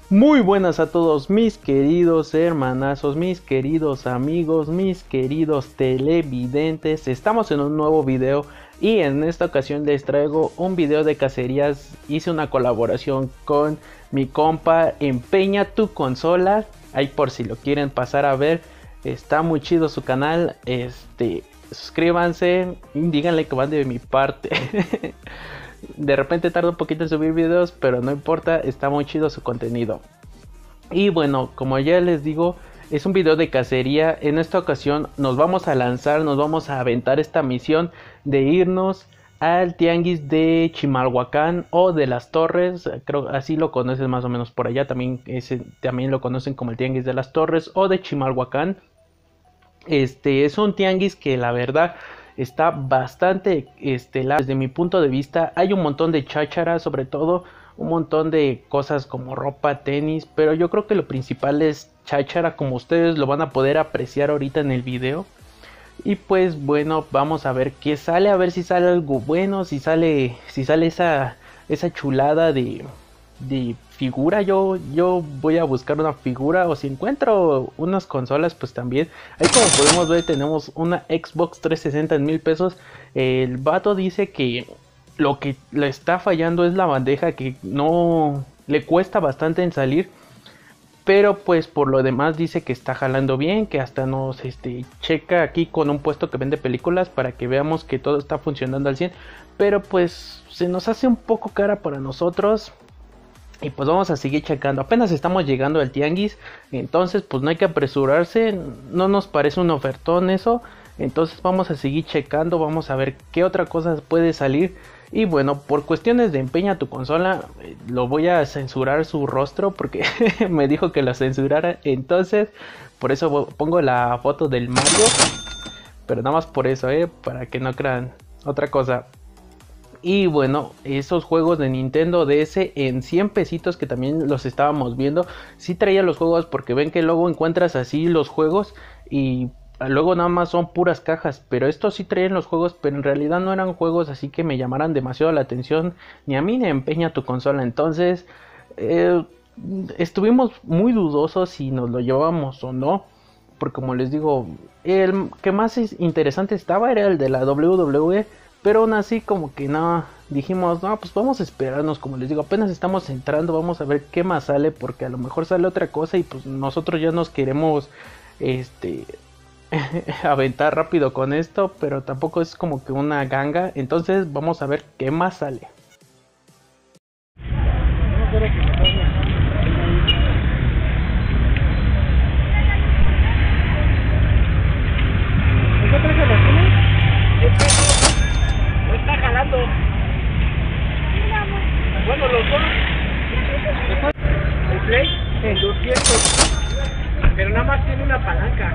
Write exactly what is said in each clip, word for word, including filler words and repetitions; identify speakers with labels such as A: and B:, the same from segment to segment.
A: Muy buenas a todos mis queridos hermanazos, mis queridos amigos, mis queridos televidentes. Estamos en un nuevo video y en esta ocasión les traigo un video de cacerías. Hice una colaboración con mi compa Empeña Tu Consola. Ahí por si lo quieren pasar a ver, está muy chido su canal. Este, suscríbanse y díganle que van de mi parte. De repente tarda un poquito en subir videos, pero no importa, está muy chido su contenido. Y bueno, como ya les digo, es un video de cacería. En esta ocasión nos vamos a lanzar, nos vamos a aventar esta misión de irnos al tianguis de Chimalhuacán o de las Torres. Creo así lo conocen más o menos por allá. También, ese, también lo conocen como el tianguis de las Torres o de Chimalhuacán. Este es un tianguis que la verdad está bastante este, desde mi punto de vista. Hay un montón de cháchara, sobre todo un montón de cosas como ropa, tenis, pero yo creo que lo principal es cháchara, como ustedes lo van a poder apreciar ahorita en el video. Y pues bueno, vamos a ver qué sale, a ver si sale algo bueno, si sale si sale esa esa chulada de de figura. Yo yo voy a buscar una figura, o si encuentro unas consolas pues también. Ahí como podemos ver tenemos una Xbox trescientos sesenta en mil pesos. El vato dice que lo que le está fallando es la bandeja, que no le cuesta bastante en salir, pero pues por lo demás dice que está jalando bien, que hasta nos este, checa aquí con un puesto que vende películas para que veamos que todo está funcionando al cien, pero pues se nos hace un poco cara para nosotros. Y pues vamos a seguir checando. Apenas estamos llegando al tianguis, entonces pues no hay que apresurarse. No nos parece un ofertón eso. Entonces vamos a seguir checando, vamos a ver qué otra cosa puede salir. Y bueno, por cuestiones de Empeña Tu Consola, lo voy a censurar su rostro porque me dijo que lo censurara. Entonces por eso pongo la foto del Mario, pero nada más por eso, eh, para que no crean otra cosa. Y bueno, esos juegos de Nintendo D S en cien pesitos que también los estábamos viendo. Sí traía los juegos, porque ven que luego encuentras así los juegos y luego nada más son puras cajas. Pero estos sí traían los juegos, pero en realidad no eran juegos así que me llamaran demasiado la atención, ni a mí ni a Empeña Tu Consola. Entonces eh, estuvimos muy dudosos si nos lo llevábamos o no, porque como les digo, el que más interesante estaba era el de la W W E. Pero aún así como que no, dijimos, no, pues vamos a esperarnos. Como les digo, apenas estamos entrando, vamos a ver qué más sale, porque a lo mejor sale otra cosa y pues nosotros ya nos queremos este aventar rápido con esto, pero tampoco es como que una ganga. Entonces vamos a ver qué más sale.
B: Está jalando. Bueno, los dos. El Play en doscientos. Pero nada más tiene una palanca.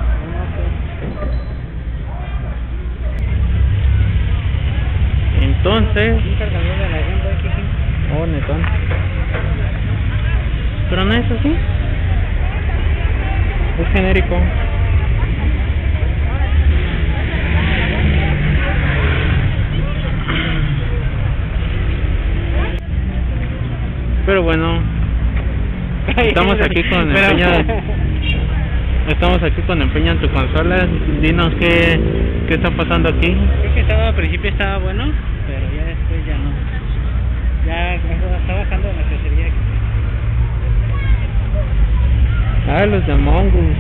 A: Entonces. Oh, netón. Pero no es así. Es genérico. Pero bueno, estamos aquí con Empeña, estamos aquí con Empeña Tu Consola. Dinos qué, qué está pasando aquí.
B: Creo que estaba, al principio estaba bueno, pero ya después ya no. Ya está bajando la cacería aquí.
A: Ah, los de Among Us.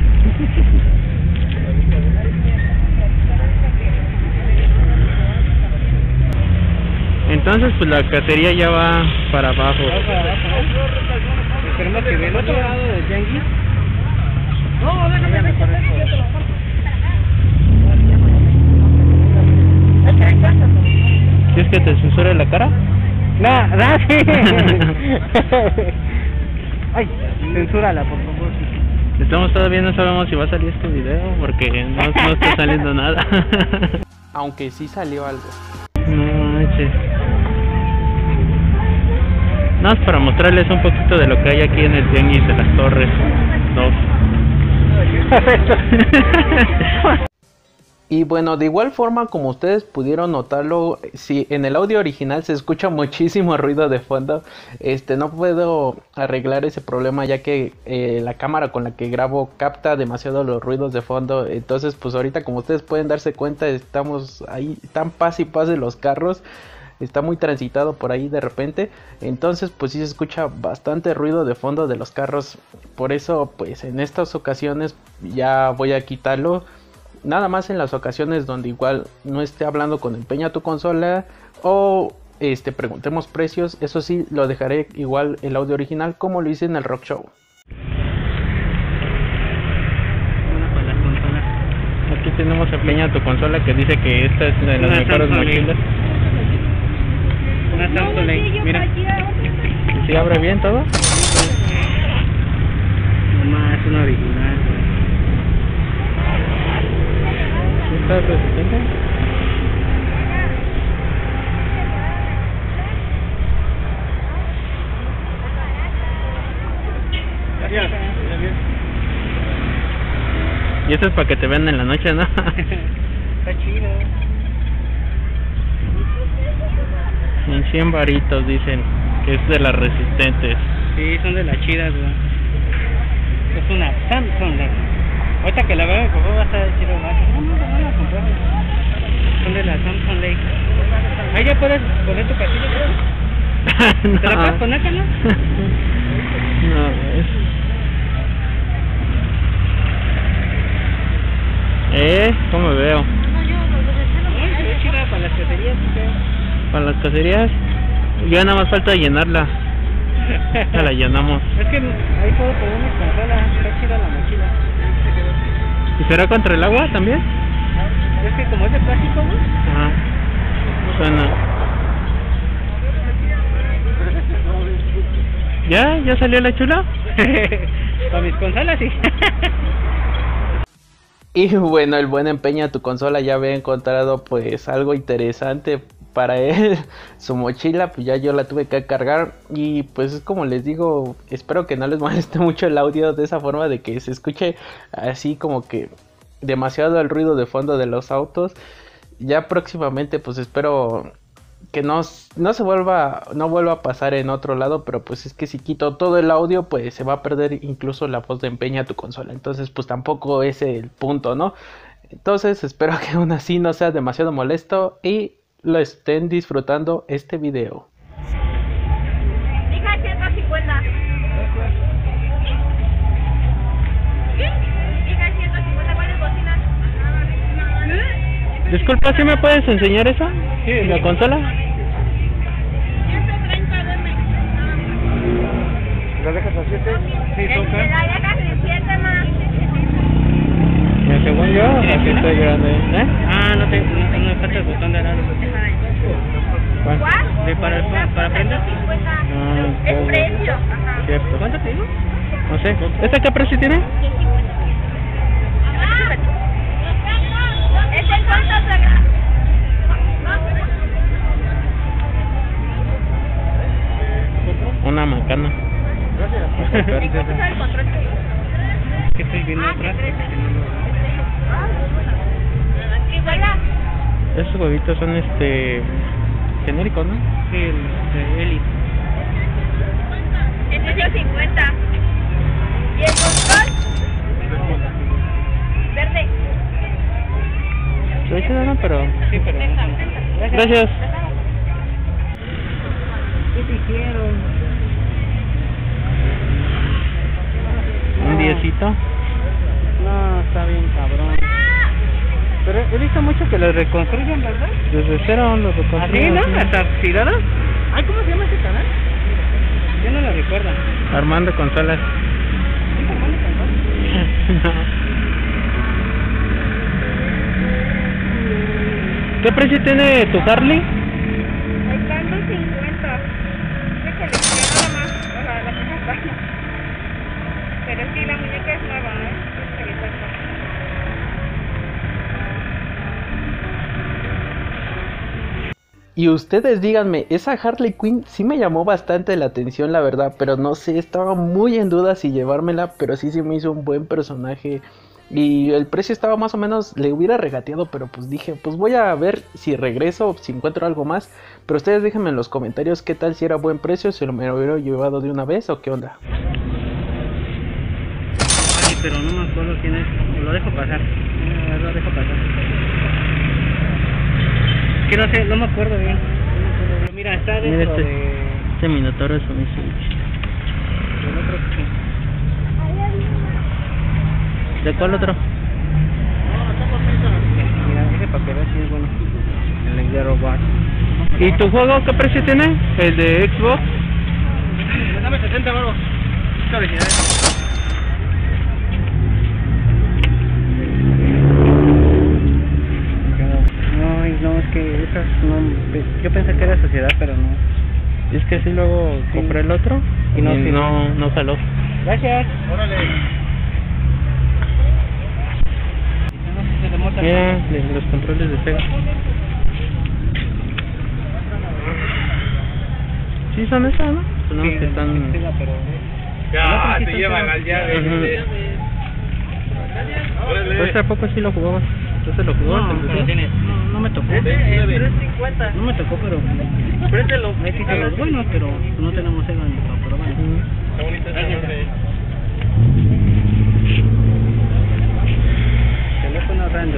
A: Entonces pues la cacería ya va para abajo.
B: Va para abajo, ¿eh? Esperemos que del otro lado del tianguis. No, déjame ver.
A: ¿Quieres que te censure la cara?
B: No, no, sí. Ay, censúrala, por favor.
A: Estamos todavía no sabemos si va a salir este video porque no, no está saliendo nada. Aunque sí salió algo. No manches. Nada más para mostrarles un poquito de lo que hay aquí en el tianguis de las Torres dos. Y bueno, de igual forma como ustedes pudieron notarlo, si en el audio original se escucha muchísimo ruido de fondo, este no puedo arreglar ese problema ya que eh, la cámara con la que grabo capta demasiado los ruidos de fondo. Entonces pues ahorita, como ustedes pueden darse cuenta, estamos ahí, están paz y paz de los carros, está muy transitado por ahí de repente, entonces pues sí se escucha bastante ruido de fondo de los carros. Por eso pues en estas ocasiones ya voy a quitarlo. Nada más en las ocasiones donde igual no esté hablando con Empeña tu Consola o este preguntemos precios, eso sí lo dejaré igual el audio original como lo hice en el Rock Show. Aquí tenemos Empeña tu Consola, que dice que esta es de las una mejores mochilas.
B: Una Samsung, mira.
A: ¿Sí abre bien todo?
B: Nomás es una original.
A: ¿Está resistente?
B: Gracias.
A: Y eso es para que te vean en la noche, ¿no?
B: Está chido.
A: En cien varitos dicen que es de las resistentes.
B: Sí, son de las chidas, güey. Es una Samsung. Ahorita que la veo, pues va a estar chido, ¿no? No, no, no la compré. Son de la Samsung Lake. Ahí ya puedes poner tu casilla, ¿no?
A: No.
B: ¿Te la puedes poner, no?
A: No, es... ¿Eh? ¿Cómo me veo?
B: Ay, se ve chida para las cacerías, ¿sí?
A: Para las cacerías, ya nada más falta llenarla. Ya la llenamos.
B: Es que ahí puedo poner una consola, está chida la mochila.
A: ¿Y será contra el agua también?
B: Es que como es de plástico, ¿no?
A: Ajá. Suena. ¿Ya? ¿Ya salió la chula?
B: Con mis consolas, sí.
A: Y bueno, el buen Empeña tu Consola ya había encontrado pues algo interesante para él. Su mochila, pues ya yo la tuve que cargar. Y pues es como les digo, espero que no les moleste mucho el audio de esa forma, de que se escuche así como que demasiado el ruido de fondo de los autos. Ya próximamente pues espero que no, no se vuelva, no vuelva a pasar en otro lado. Pero pues es que si quito todo el audio pues se va a perder incluso la voz de Empeña tu Consola. Entonces pues tampoco es el punto, ¿no? Entonces espero que aún así no sea demasiado molesto y lo estén disfrutando este video.
C: Hija, ciento cincuenta. ¿Qué? Hija, ciento cincuenta, ¿cuáles bocinas?
A: Disculpa, ¿sí me puedes enseñar eso?
B: Sí,
A: ¿La consola?
C: ciento treinta de M.
B: ¿La dejas a siete? Sí,
C: Te
B: toca.
C: la dejas en siete más.
A: Según yo, aquí estoy grande. ¿Eh?
B: Ah, no, te, no, no me falta el botón de al lado.
A: ¿Cuál?
C: ¿Cuál?
B: De para, para, para prender.
C: cincuenta.
A: Ah,
C: Es
A: todo.
C: precio. Ajá.
A: Cierto.
B: ¿Cuánto te digo?
A: No sé. ¿Esta qué precio tiene?
C: Mamá. Es el cuánto se gra-
A: Una macana.
B: Gracias.
C: ¿En cuánto sale el control?
B: Que estoy viendo
C: Ah,
B: atrás.
C: ¿qué crees?
B: Que no lo-
C: ¿Qué huela?
A: Esos huevitos son este genéricos, ¿no?
B: Sí, el de Eli.
C: Es ciento cincuenta. ¿Y el control? Verde.
A: Se ve chido, ¿no? Pero...
B: Sí, pero.
A: Gracias.
B: ¿Qué te hicieron?
A: Un diecito.
B: No, está bien cabrón. Pero he visto mucho que lo reconstruyen, ¿verdad?
A: Desde cero los
B: ¿Así,
A: reconstruyen.
B: no?
A: así.
B: ¿Hasta oxidadas? Ay, ¿cómo se llama ese canal? Yo no lo recuerdo.
A: Armando Consolas.
B: ¿Sí, Armando Consolas?
A: ¿Qué precio tiene tu Harley?
C: Está en dos cincuenta. Es de colección nada más. O sea, la cosa está. Pero sí, la muñeca es nueva, ¿eh? Es peligrosa.
A: Y ustedes díganme, esa Harley Quinn sí me llamó bastante la atención, la verdad, pero no sé, estaba muy en duda si llevármela, pero sí se me hizo un buen personaje Y el precio estaba más o menos, le hubiera regateado, pero pues dije, pues voy a ver si regreso, si encuentro algo más. Pero ustedes déjenme en los comentarios qué tal, si era buen precio, si lo me lo hubiera llevado de una vez o qué onda.
B: Ay, pero no me acuerdo quién es. Lo dejo pasar. No, lo dejo pasar. Que no sé, no me acuerdo bien. No me acuerdo bien. Mira, está dentro
A: Mira este,
B: de...
A: este Minotauro es un
B: del otro que sí.
A: ¿De cuál otro?
B: Mira, ese para que veas si es bueno. El de Robot.
A: ¿Y tu juego qué precio tiene? ¿El de Xbox?
B: Dame sesenta, bro. Es original. Ay, no, es que esas no... Yo pensé que era sociedad, pero no.
A: Es que sí, luego
B: Sí.
A: compré el otro
B: Y no, sí.
A: no, no jaló.
B: Gracias. Órale.
A: Mira, de- los controles de Sega. Sí, son esas, ¿no? Son los que están...
B: Ya, te llevan al llave.
A: Ujú. Pues ¿a poco sí lo jugabas? ¿Entonces lo jugabas?
B: No,
A: en
B: pero
A: P C?
B: tiene, no, no me tocó.
C: tres cincuenta.
B: No me tocó, pero...
C: Préndelo.
B: Ahí sí son los buenos, pero no tenemos Sega en el pero bueno.
A: Ujú.
C: Está bonito ese nombre.
B: Teléfono random.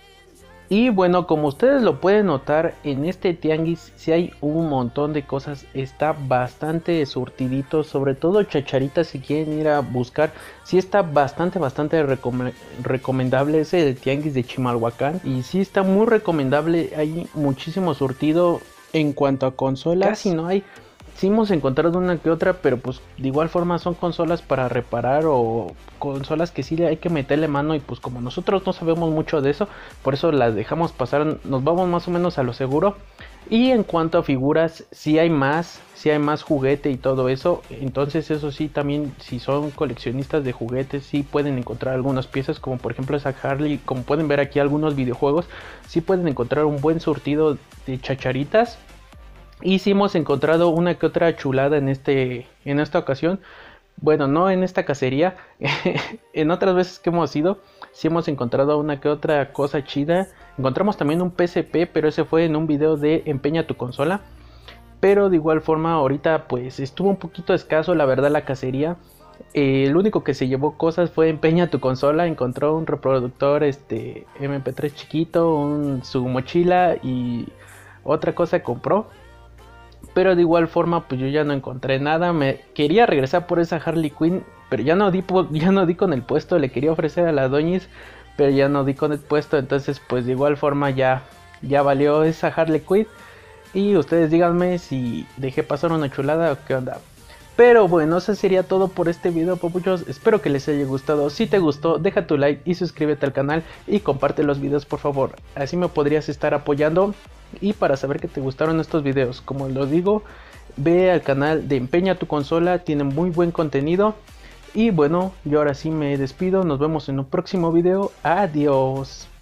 A: Y bueno, como ustedes lo pueden notar, en este tianguis sí hay un montón de cosas, está bastante surtidito, sobre todo chacharitas si quieren ir a buscar, sí está bastante bastante recome recomendable ese tianguis de Chimalhuacán, y sí está muy recomendable, hay muchísimo surtido en cuanto a consolas, casi no hay. Sí hemos encontrado una que otra, pero pues de igual forma son consolas para reparar o consolas que sí hay que meterle mano, y pues como nosotros no sabemos mucho de eso, por eso las dejamos pasar, nos vamos más o menos a lo seguro. Y en cuanto a figuras, sí hay más, sí hay más juguete y todo eso, entonces eso sí, también si son coleccionistas de juguetes sí pueden encontrar algunas piezas, como por ejemplo esa Harley, como pueden ver aquí algunos videojuegos, sí pueden encontrar un buen surtido de chacharitas. Y sí hemos encontrado una que otra chulada en este en esta ocasión. Bueno, no en esta cacería. En otras veces que hemos ido, sí hemos encontrado una que otra cosa chida. Encontramos también un P S P, pero ese fue en un video de Empeña tu consola. Pero de igual forma ahorita pues estuvo un poquito escaso, la verdad, la cacería. Eh, el único que se llevó cosas fue Empeña tu consola. Encontró un reproductor este M P tres chiquito, un, su mochila y otra cosa compró. Pero de igual forma pues yo ya no encontré nada. Me quería regresar por esa Harley Quinn, pero ya no di, ya no di con el puesto. Le quería ofrecer a la Doñis, pero ya no di con el puesto. Entonces pues de igual forma ya, ya valió esa Harley Quinn. Y ustedes díganme si dejé pasar una chulada o qué onda. Pero bueno, eso sería todo por este video, papuchos. Espero que les haya gustado. Si te gustó, deja tu like y suscríbete al canal y comparte los videos, por favor. Así me podrías estar apoyando. Y para saber que te gustaron estos videos, como lo digo, ve al canal de Empeña tu consola, tienen muy buen contenido. Y bueno, yo ahora sí me despido, nos vemos en un próximo video. Adiós.